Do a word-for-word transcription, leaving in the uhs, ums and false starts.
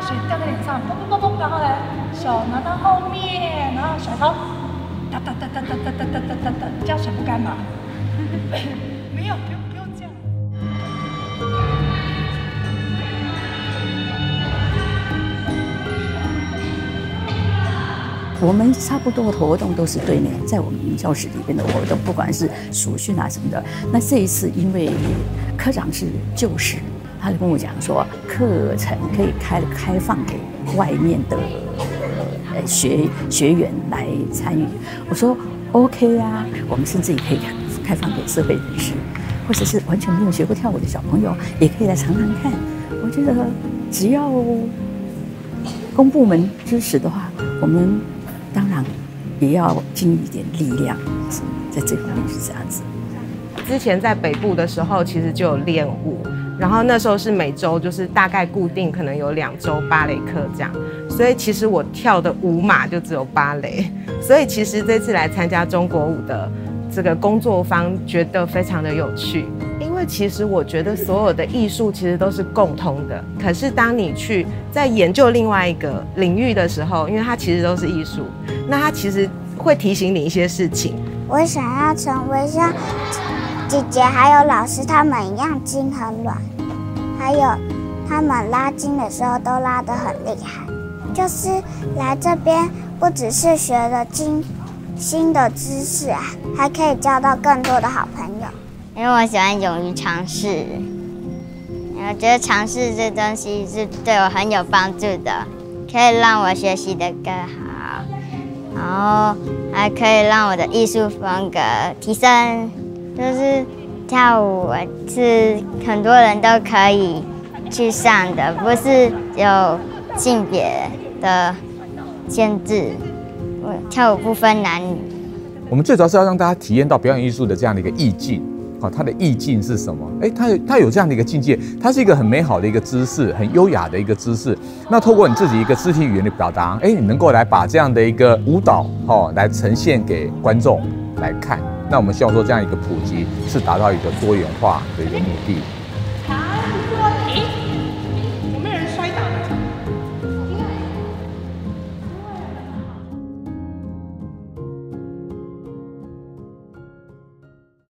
水掉在脸上，砰砰砰砰，然后呢，手拿到后面，然后甩头，哒哒哒哒哒哒哒哒哒哒哒，这样水不干嘛？没有，不用不用这样。 我们差不多的活动都是对内，在我们教室里边的活动，不管是暑训啊什么的。那这一次因为科长是旧识，他就跟我讲说，课程可以开开放给外面的呃学学员来参与。我说 OK 啊，我们甚至也可以开放给社会人士，或者是完全没有学过跳舞的小朋友，也可以来尝尝看。我觉得只要公部门支持的话，我们当然也要尽一点力量，在这方面是这样子。 之前在北部的时候，其实就有练舞，然后那时候是每周就是大概固定可能有两周芭蕾课这样，所以其实我跳的舞码就只有芭蕾，所以其实这次来参加中国舞的这个工作坊，觉得非常的有趣。因为其实我觉得所有的艺术其实都是共通的，可是当你去在研究另外一个领域的时候，因为它其实都是艺术，那它其实会提醒你一些事情。 我想要成为像姐姐还有老师他们一样筋很软，还有他们拉筋的时候都拉得很厉害。就是来这边不只是学了筋新的知识啊，还可以交到更多的好朋友。 因为我喜欢勇于尝试，我觉得尝试这东西是对我很有帮助的，可以让我学习得更好，然后还可以让我的艺术风格提升。就是跳舞是很多人都可以去上的，不是有性别的限制，跳舞不分男女。 我们最主要是要让大家体验到表演艺术的这样的一个意境。好，它的意境是什么？哎，它有它有这样的一个境界，它是一个很美好的一个姿势，很优雅的一个姿势。那透过你自己一个肢体语言的表达，哎，你能够来把这样的一个舞蹈，哦，来呈现给观众来看。那我们希望说这样一个普及是达到一个多元化的一个目的。